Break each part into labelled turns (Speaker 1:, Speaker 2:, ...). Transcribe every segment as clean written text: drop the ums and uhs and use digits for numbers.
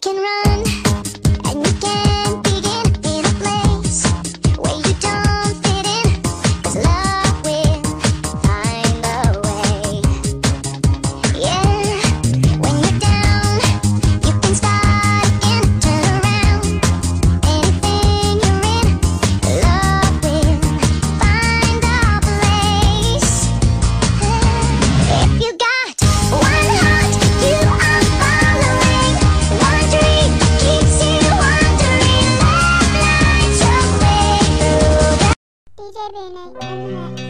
Speaker 1: can run, and you can begin in a place where you don't fit in, 'cause love will find a way. Yeah, when you're down, you can start again, turn around. Anything you're in, love will find a place. If you got one heart, you are following. One dream keeps you wandering. Love lights your way through the DJ Bennett in the mix.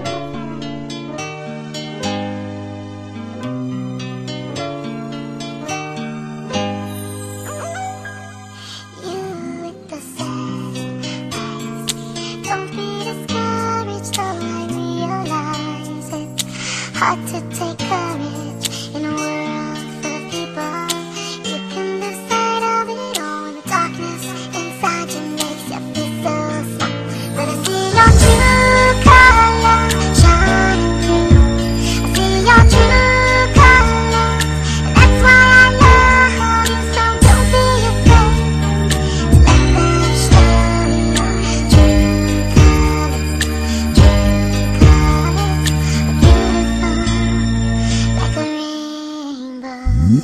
Speaker 1: You with the sad eyes. Don't be discouraged, though I realize it's hard to take courage in a world full of people. You can lose sight of it all when the darkness inside you makes you feel so small. But I see your true colors shining through. I see your true colors, and that's why I love you. So don't be afraid. Let them show your true colors. True colors are beautiful, like a rainbow.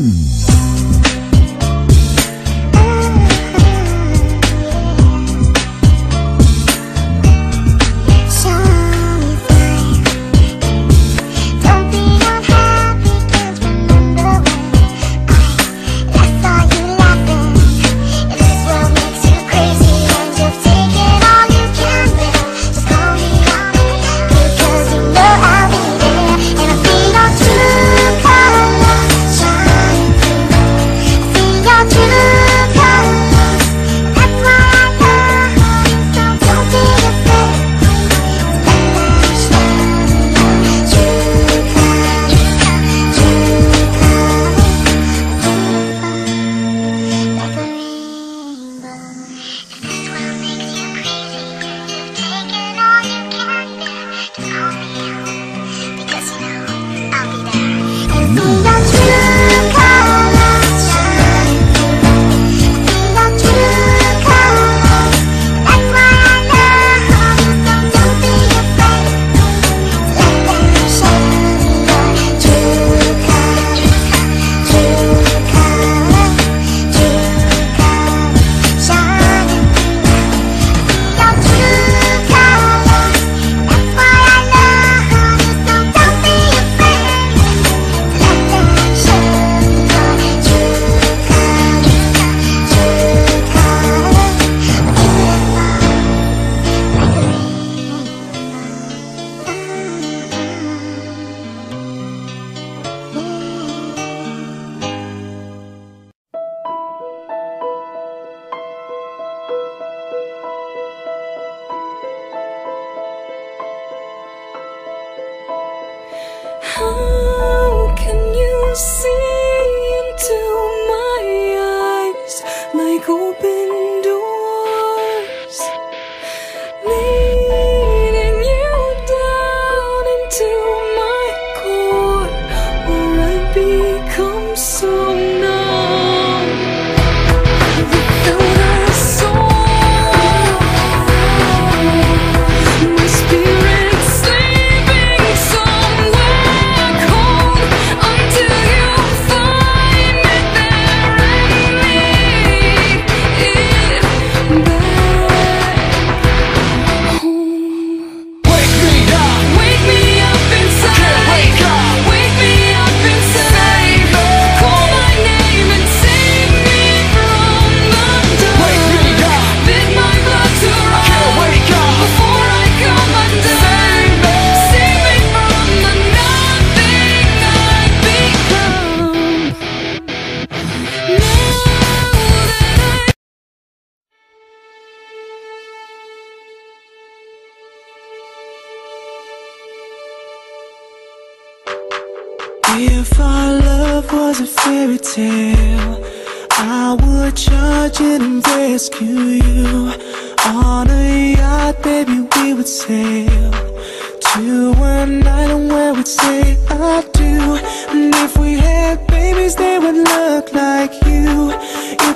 Speaker 1: Show me fire. Don't be unhappy, 'cause remember when I saw you laughing. If this world makes you crazy and you've taken all you can bear, just call me on it, because you know I'll be there. And I see your true colors shining through. I see your true colors, that's why I love you. So don't be afraid. Let them show your true colors. True colors, like a rainbow. If this world makes you crazy and you've taken all you can bear, just call me out, because you know I'll be there. And I see your true colors shining through. I see your true colors, that's why I love you. So don't be afraid. Let them show your true colors. True colors, true colors shining through. I see your true colors, that's why I love you. So don't be afraid. Let them show your true colors. True colors,
Speaker 2: How can you see into my eyes like open doors, leading you down into my core, where I become so numb without a soul? My spirit's sleeping somewhere cold until you find me there and lead it back home.
Speaker 3: Wake me up!
Speaker 2: Wake me up inside.
Speaker 3: Can't wake up!
Speaker 2: Wake me up inside.
Speaker 3: Save me!
Speaker 2: Call my name and save me from the dark.
Speaker 3: Wake me up!
Speaker 2: Bid my blood to run
Speaker 3: Can't wake up!
Speaker 2: before I come undone.
Speaker 3: Save me!
Speaker 2: Save me from the nothing I've become. Now that
Speaker 4: If our love was a fairy tale, I would charge it and rescue you. On a yacht, baby, we would sail to an island where we'd say I do. And if we had babies, they would look like you.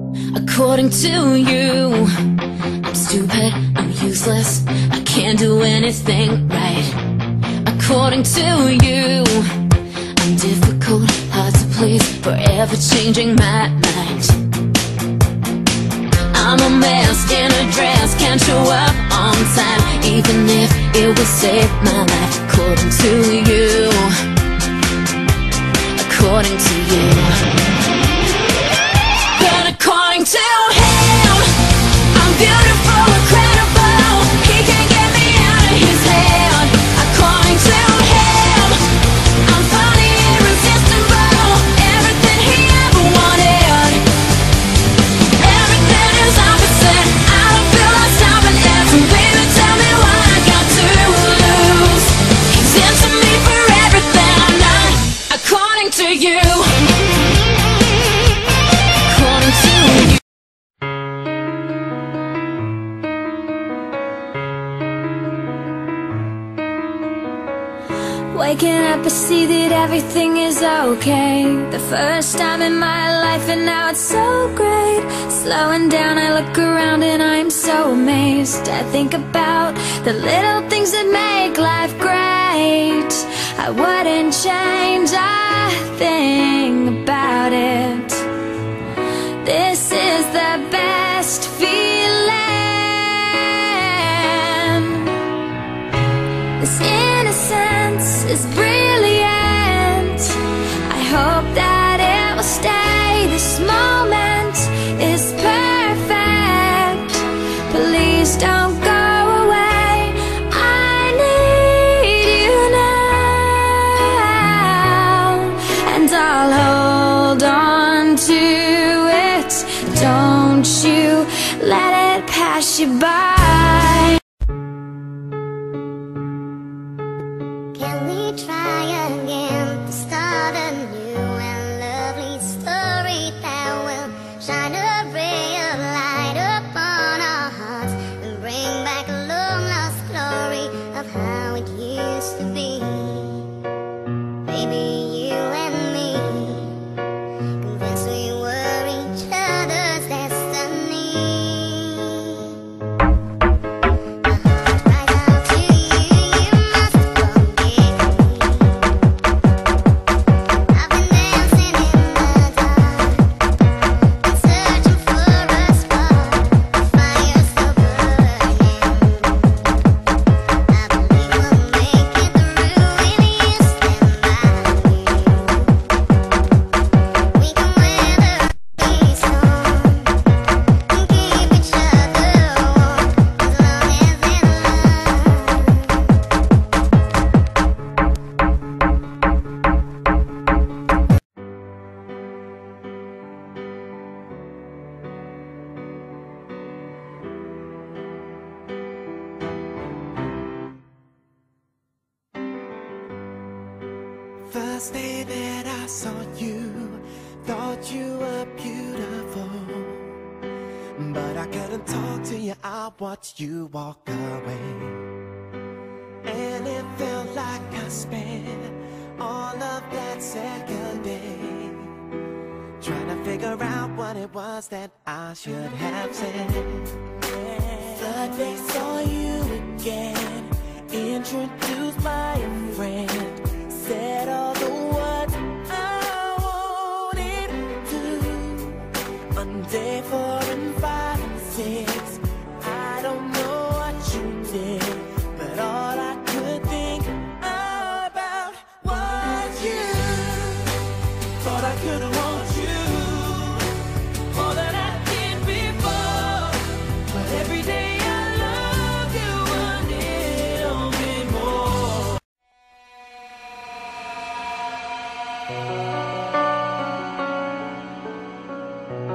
Speaker 2: According to you, I'm stupid, I'm useless, I can't do anything right. According to you, I'm difficult, hard to please, forever changing my mind. I'm a mess in a dress, can't show up on time, even if it will save my life. According to you, according to you. But according to him, I'm beautiful, incredible, he can't get me out of his head. According to him, I'm funny, irresistible, everything he ever wanted. Everything is opposite, I don't feel like stopping it. So baby, tell me what I got to lose. He's into me for everything, not according to you. According to you.
Speaker 5: Waking up, I see that everything is okay. The first time in my life, and now it's so great. Slowing down, I look around and I am so amazed. I think about the little things that make life great. I wouldn't change a thing about it. This is the best feeling. This innocence is brilliant. I hope that it will stay. This moment is perfect. Please don't go away. I need you now, and I'll hold on to it. Don't you let it pass you by.
Speaker 1: Can we try again to start a new and lovely story that will shine a ray of light upon our hearts and bring back a long-lost glory of how it used to be? Baby, you and me, convinced we were each other's destiny.
Speaker 4: First day that I saw you, thought you were beautiful, but I couldn't talk to you, I watched you walk away. And it felt like I spent all of that second day trying to figure out what it was that I should have said. Third day saw you again, introduced by a friend, said